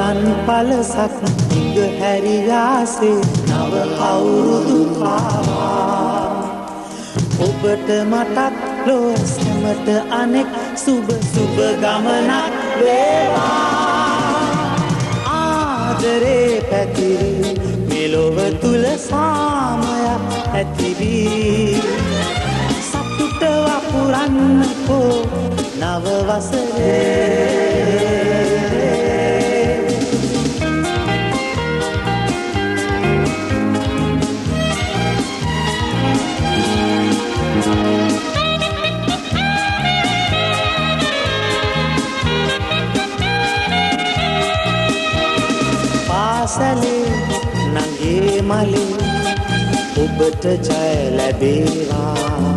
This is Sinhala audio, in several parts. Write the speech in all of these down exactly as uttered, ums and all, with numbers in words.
රන් පලසක් දිග හැරියාසේ නව අවුරුදු ආවා. ඔබට මටත් ලොව සැමට අනෙක් සුබ සුබ ගමනක් වේවා. ආදරේ පැතිරි මෙලොව තුල සාමයක් ඇතිවී සතුට වපුරන්නකෝ නව වසරේ. පාසලේ නගේ මලේ ඔබට ජය ලැබේවා.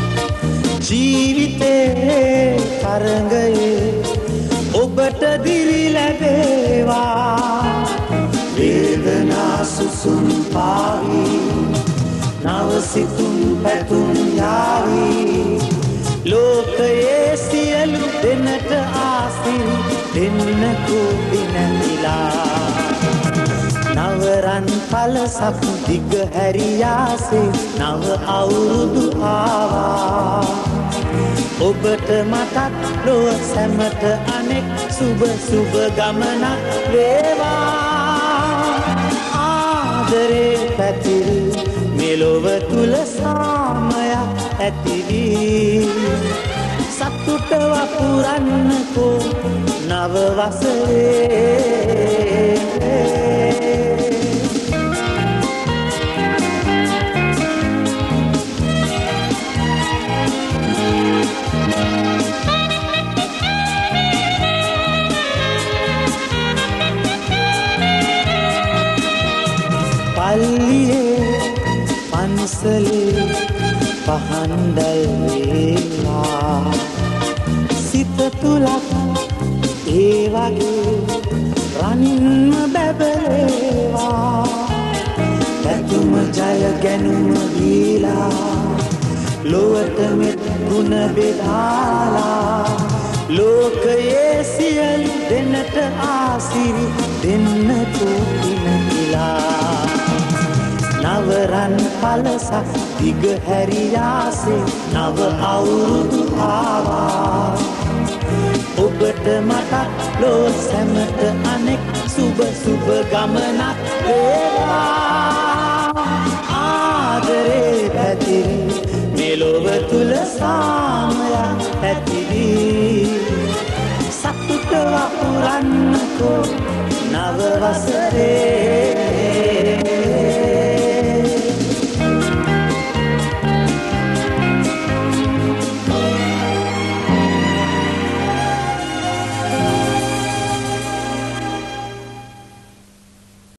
ජීවිතේ තරඟයේ ඔබට දිරි ලැබේවා. වේදනා සුසුම් පාවි නව සිතුම් පැතුම් යාවි. ලෝකයේ සියලු දෙනට ආසිරි දෙන්නකෝ දිනතිලා. නවරන් පලසක් දිග හැරියාසේ නව අවුරුදු ආවා. ඔබට මටත් ලොව සැමට අනෙක් සුබ සුබ ගමනක් වේවා. ආදරේ පැතිරි මෙලොව තුල සාමයක් ඇතිවී සතුට වපුරන්නකෝ නව වසරේ. පල්ලියේ පන්සලේ පහන්දල් වේවා. සිත තුලක් ඒ වගේ රනින්ම බැබලේවා. පැතුම ජය ගැනුම දීලා ලොවට මෙත් ගුණ බෙදාලා. ලෝකයේ සියලු දෙනට ආසිරි දෙන්නකෝ දිනතිලා. නවරන් පලසක් දිග හැරියාසේ නව අවුරුදු ආවා. ඔබට මටත් ලොව සැමට අනෙක් සුබ සුබ ගමනක් වේවා. ආදරේ පැතිරි මෙලොව තුල සාමයක් ඇතිවී සතුට වපුරන්නකෝ නව වසරේ.